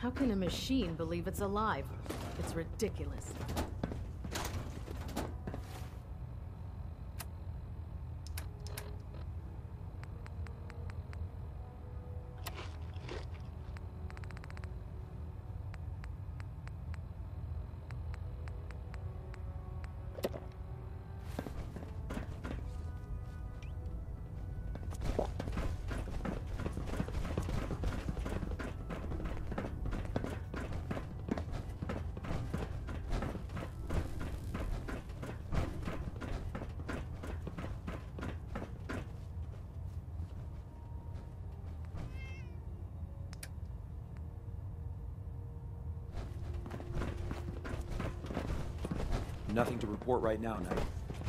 How can a machine believe it's alive? It's ridiculous. Nothing to report right now, Knight.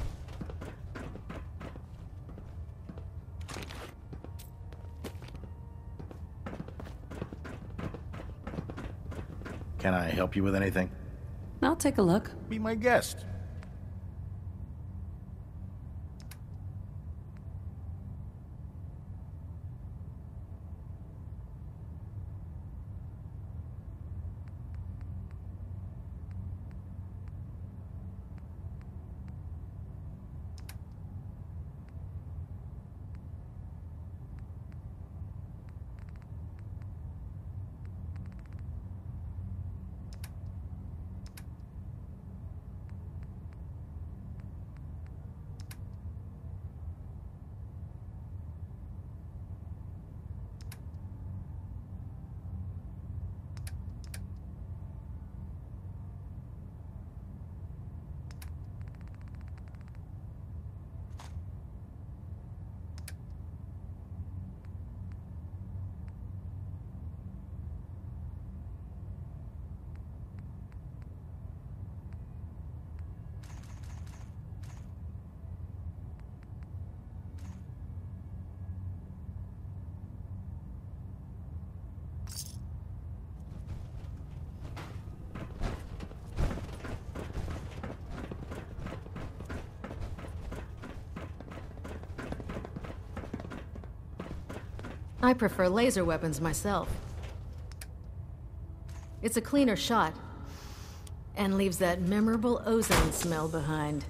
Can I help you with anything? I'll take a look. Be my guest. I prefer laser weapons myself. It's a cleaner shot, and leaves that memorable ozone smell behind.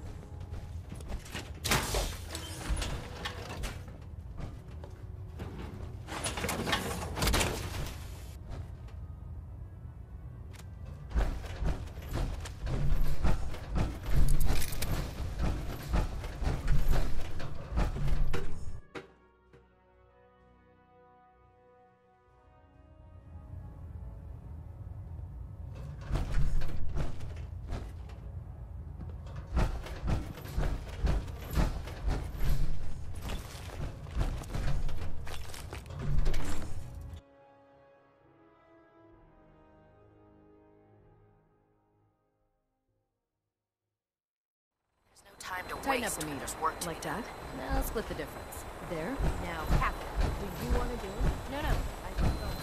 Time to Tighten up waste. the meter. There's work to Like be done. that? Now split the difference. There. Now, Captain, do you want to do it? No, no. I can go.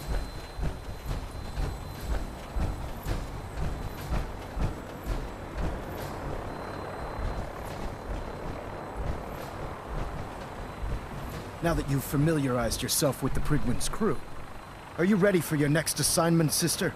Now that you've familiarized yourself with the Prydwen's crew, are you ready for your next assignment, sister?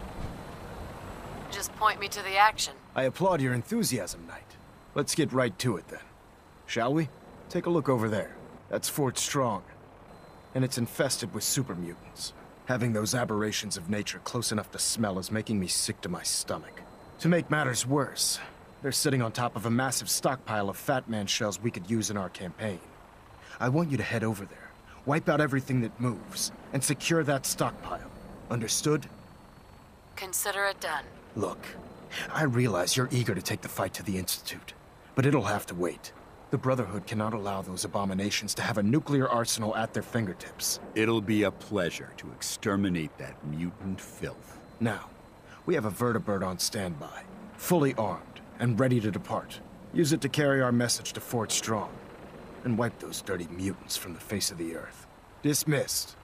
Just point me to the action. I applaud your enthusiasm, Knight. Let's get right to it, then. Shall we? Take a look over there. That's Fort Strong. And it's infested with super mutants. Having those aberrations of nature close enough to smell is making me sick to my stomach. To make matters worse, they're sitting on top of a massive stockpile of Fat Man shells we could use in our campaign. I want you to head over there, wipe out everything that moves, and secure that stockpile. Understood? Consider it done. Look, I realize you're eager to take the fight to the Institute, but it'll have to wait. The Brotherhood cannot allow those abominations to have a nuclear arsenal at their fingertips. It'll be a pleasure to exterminate that mutant filth. Now, we have a vertibird on standby, fully armed and ready to depart. Use it to carry our message to Fort Strong, and wipe those dirty mutants from the face of the earth. Dismissed.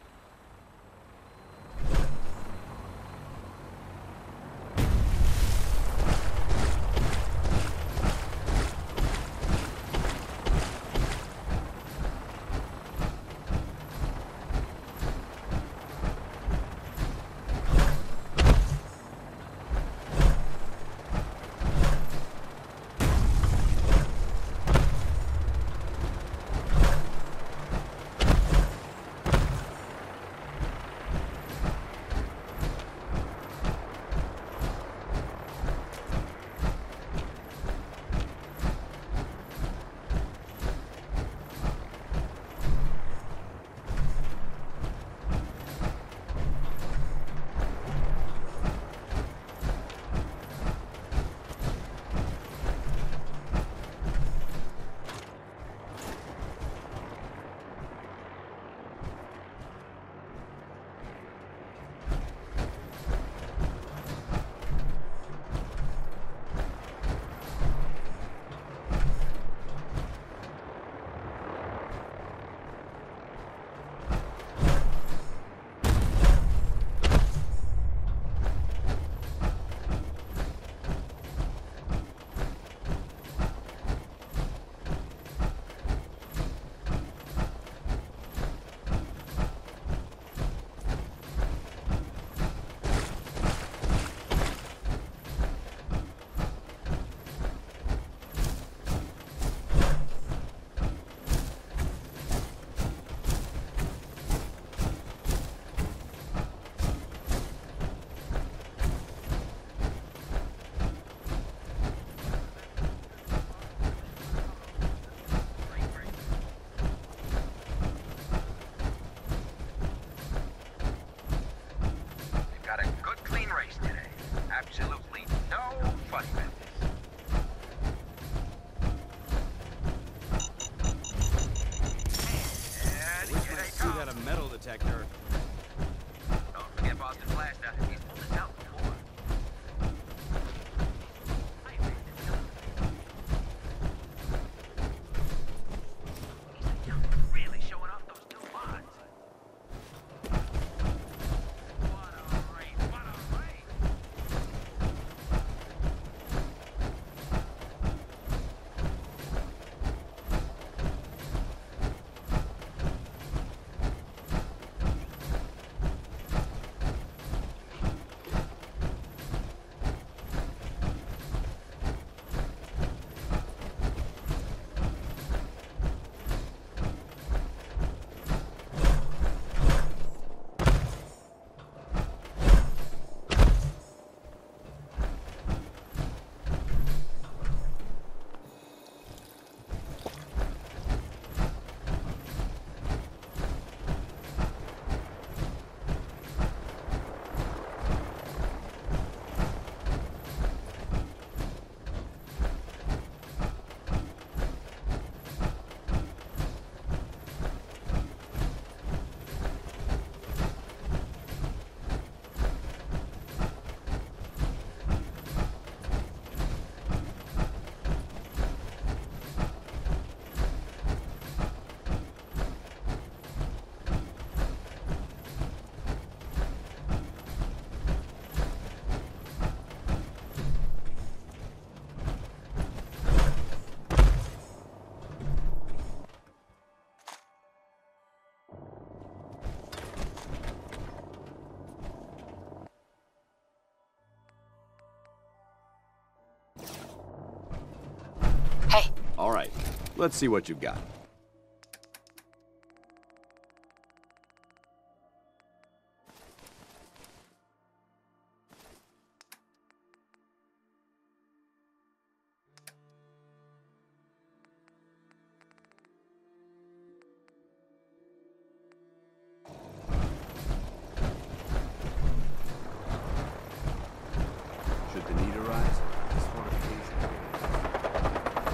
place today. Absolutely no funny business. And Wish here my they suit come. had a metal detector. Don't forget Boston Blaster. He's pulled this out before. Really showing off those new mods. What a race! What a race! Hey, All right, let's see what you've got. Should the need arise, this fortification.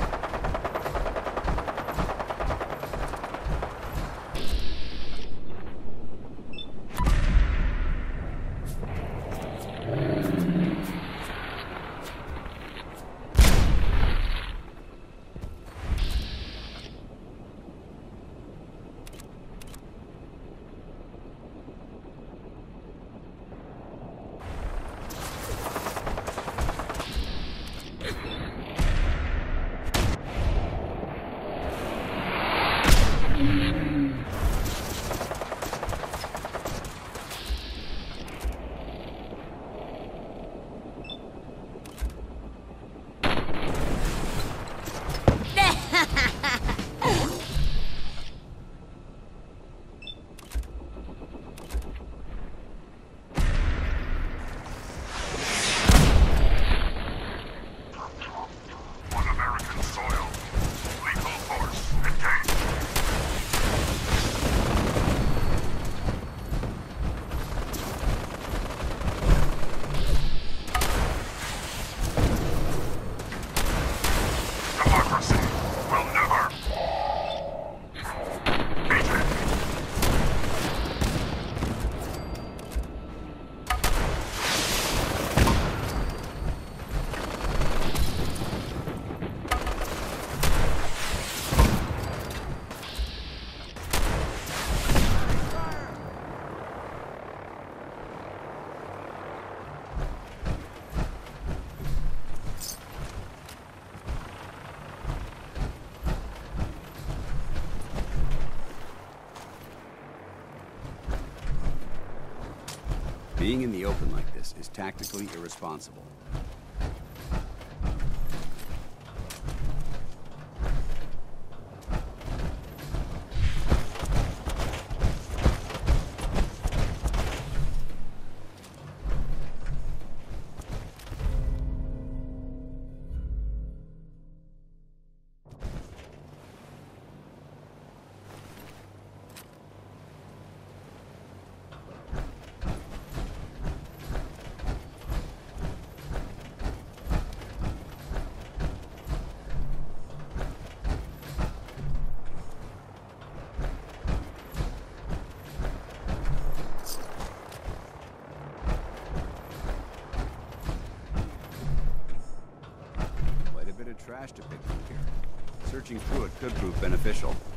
On American soil, lethal force engaged. Democracy will never beat it. Being in the open like this is tactically irresponsible. trash to pick through here. Searching through it could prove beneficial.